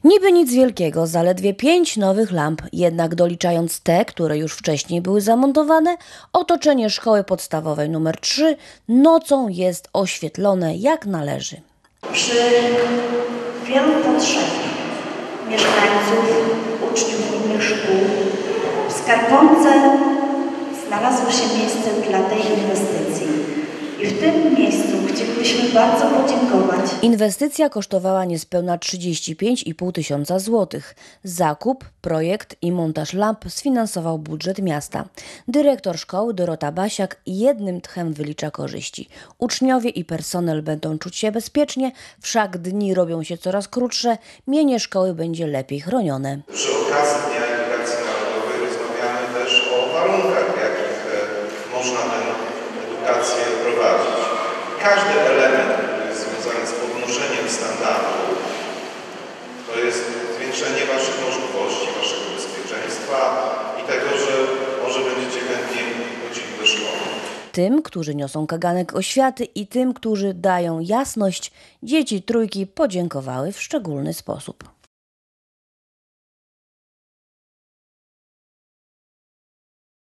Niby nic wielkiego, zaledwie 5 nowych lamp, jednak doliczając te, które już wcześniej były zamontowane, otoczenie szkoły podstawowej nr 3 nocą jest oświetlone jak należy. Przy wielu potrzebach mieszkańców, uczniów innych szkół w skarbonce znalazło się miejsce dla tej inwestycji. I w tym miejscu chcielibyśmy bardzo podziękować. Inwestycja kosztowała niespełna 35,5 tysiąca złotych. Zakup, projekt i montaż lamp sfinansował budżet miasta. Dyrektor szkoły Dorota Basiak jednym tchem wylicza korzyści. Uczniowie i personel będą czuć się bezpiecznie, wszak dni robią się coraz krótsze, mienie szkoły będzie lepiej chronione. Przy okazji Dnia Edukacji Narodowej rozmawiamy też o warunkach, w jakich można tę edukację prowadzić. Każdy element, który jest związany z podnoszeniem standardu, to jest zwiększenie Waszych możliwości, Waszego bezpieczeństwa i tego, że może będziecie chętniej chodzili do szkoły. Tym, którzy niosą kaganek oświaty i tym, którzy dają jasność, dzieci trójki podziękowały w szczególny sposób.